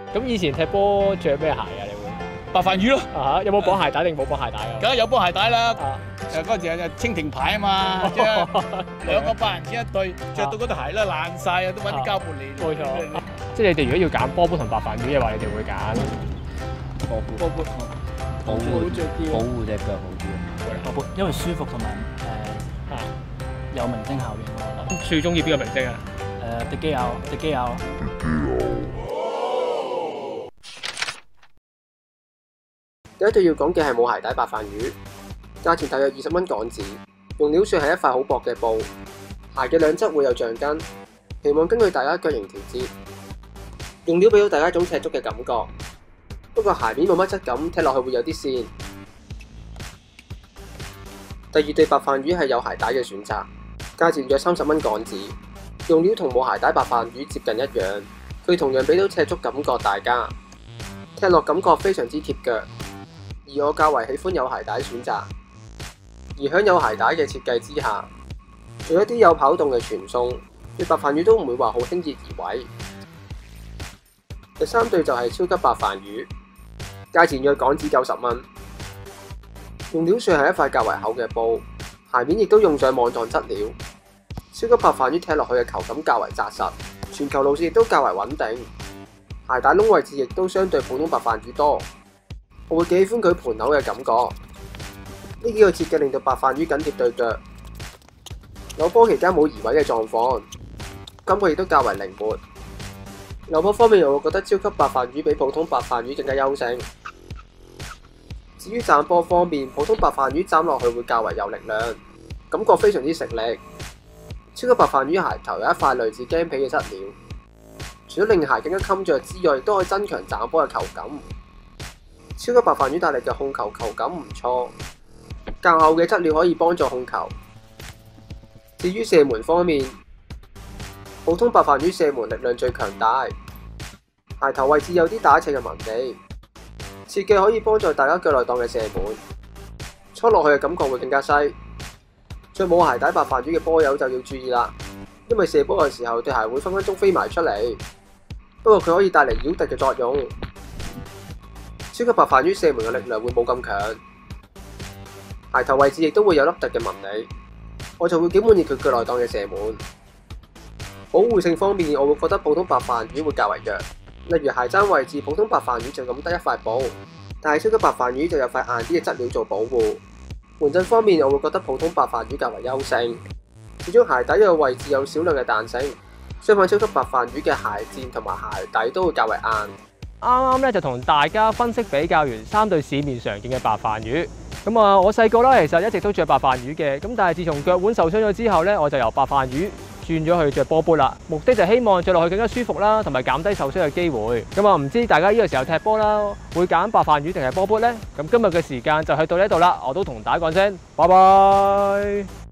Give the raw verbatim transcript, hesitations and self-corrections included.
咁以前踢波着咩鞋啊？你會？ 白飯魚咯。 啊有冇綁鞋帶定冇綁鞋帶啊？ 梗係有波鞋帶啦。 啊， 誒嗰陣時係蜻蜓牌啊嘛，即係兩個百人錢一對，着到嗰對鞋咧爛晒啊，都揾啲膠布嚟。 冇錯。即係你哋如果要揀波波同白飯魚嘅話，你哋會揀波波波波保護着啲保護隻腳好啲。 波波，因為舒服同埋誒啊， 有明星效應咯。我覺得最中意邊個明星啊？ 誒迪基亞，迪基亞。 第一對要講嘅係冇鞋帶白飯魚，價錢大約二十蚊港紙，用料算係一塊好薄嘅布，鞋嘅兩側會有橡筋，期望根據大家腳型調節，用料俾到大家一種赤足嘅感覺。不過鞋面冇乜質感，踢落去會有啲跣。第二對白飯魚係有鞋帶嘅選擇，價錢約三十蚊港紙，用料同冇鞋帶白飯魚接近一樣，佢同樣俾到赤足感覺大家，踢落感覺非常之貼腳。而我較為喜歡有鞋帶選擇，而喺有鞋帶嘅設計之下，做一啲有跑動嘅傳送，對白飯魚都唔會話好輕易移位。第三對就係超級白飯魚，價錢約港紙九十蚊，用料算係一塊較為厚嘅布，鞋面亦都用上網狀質料。超級白飯魚踢落去嘅球感較為紮實，傳球路線亦都較為穩定，鞋帶窿位置亦都相對普通白飯魚多。我會幾喜歡佢盤口嘅感覺，呢幾個設計令到白飯魚緊貼對腳，扭波期間冇移位嘅狀況，感覺亦都較為靈活。扭波方面，我會覺得超級白飯魚比普通白飯魚更加優勝。至於斬波方面，普通白飯魚斬落去會較為有力量，感覺非常之食力。超級白飯魚鞋頭有一塊類似麂皮嘅質料，除咗令鞋更加襟着之外，亦都可以增強斬波嘅球感。超級白飯魚大力嘅控球球感唔錯，較厚嘅質料可以幫助控球。至於射門方面，普通白飯魚射門力量最強大，鞋頭位置有啲打斜嘅紋理，設計可以幫助大家腳內檔嘅射門，搓落去嘅感覺會更加細。着冇鞋帶白飯魚嘅波友就要注意啦，因為射波嘅時候對鞋會分分鐘飛埋出嚟，不過佢可以帶嚟擾突嘅作用。超級白飯魚射門嘅力量會冇咁強，鞋頭位置亦都會有凹凸嘅紋理，我就會幾滿意佢腳內檔嘅射門。保護性方面，我會覺得普通白飯魚會較為弱，例如鞋踭位置，普通白飯魚就咁得一塊布，但係超級白飯魚就有塊硬啲嘅質料做保護。緩震方面，我會覺得普通白飯魚較為優勝，始終鞋底嘅位置有少量嘅彈性，相反超級白飯魚嘅鞋墊同埋鞋底都會較為硬。 啱啱咧就同大家分析比較完三對市面常見嘅白飯魚。咁啊，我細個啦，其實一直都着白飯魚嘅。咁但係自從腳腕受傷咗之後咧，我就由白飯魚轉咗去着波波啦。目的就希望着落去更加舒服啦，同埋減低受傷嘅機會。咁啊，唔知大家呢個時候踢波啦，會揀白飯魚定係波波呢？咁今日嘅時間就去到呢度啦，我都同大家講聲，拜拜。